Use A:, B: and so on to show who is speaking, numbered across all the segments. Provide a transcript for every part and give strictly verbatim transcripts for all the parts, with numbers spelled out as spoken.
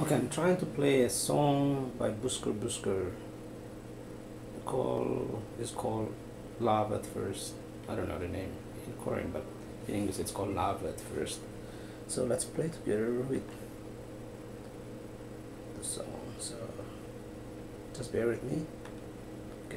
A: Okay, I'm trying to play a song by Busker Busker. Call is called Love at First. I don't know the name in Korean, but in English it's called Love at First. So let's play together with the song. So just bear with me. Okay.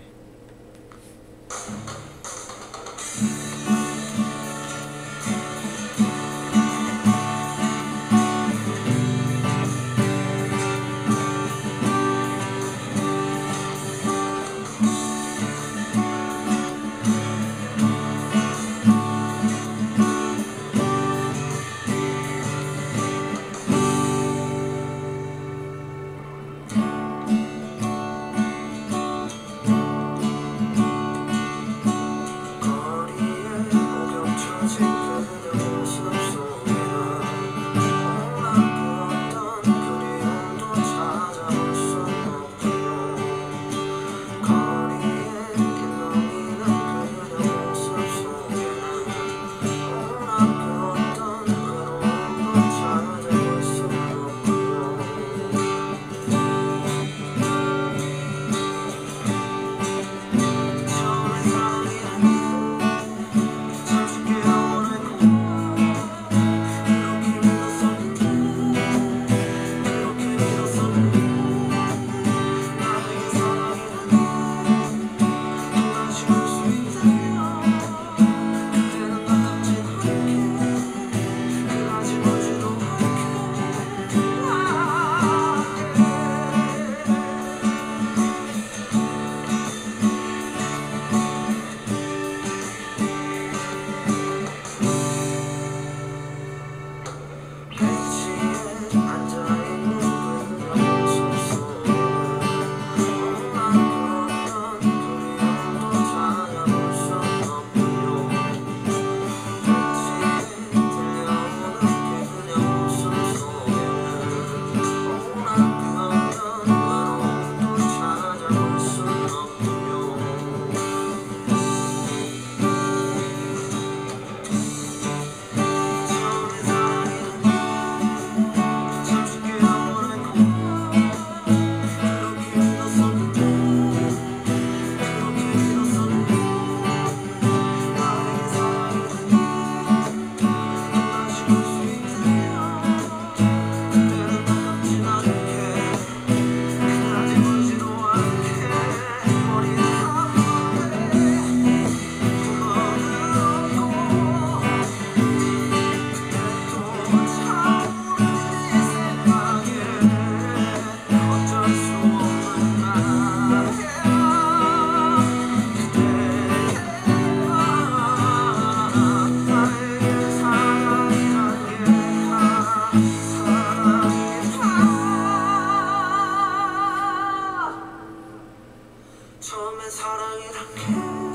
B: 처음엔 사랑이란 게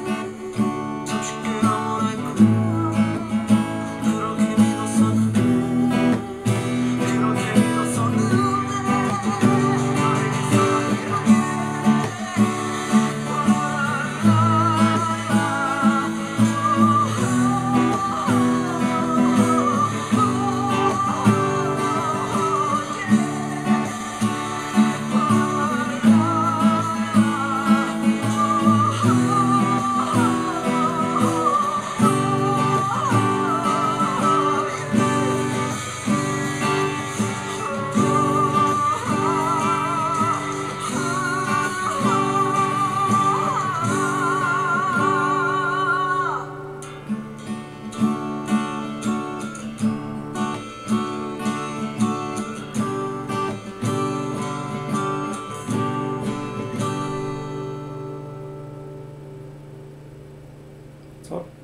B: 참 쉽게 영원했고 그렇게 믿었었는데 그렇게 믿었었는데 나에게 사랑이란 게
A: So